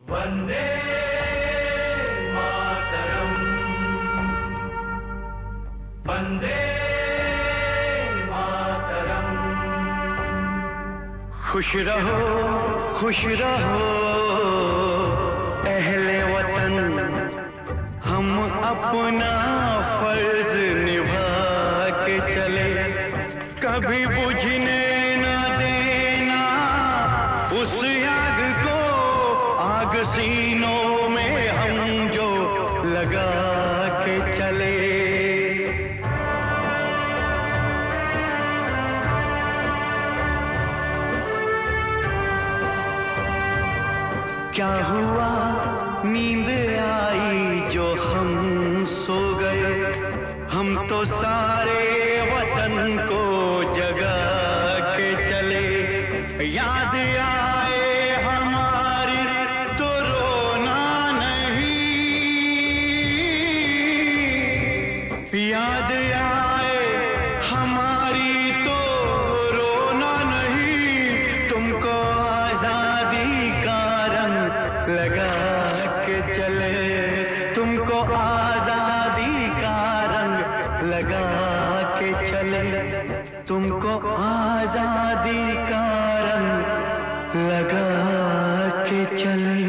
वंदे मातरम, वंदे मातरम। खुश रहो अहले वतन, हम अपना फर्ज निभा के चले। कभी बुझने न देना उस आग को, आग सीनों में हम जो लगा के चले। क्या हुआ नींद आई जो हम सो गए, हम तो सारे वतन को जगा के चले। याद आए हमारी तो रोना नहीं, याद आए हमारी तो रोना नहीं। तुमको आजादी का रंग लगा के चले, तुमको आजादी का रंग लगा के चले, तुमको आजादी का रंग लगा के चले।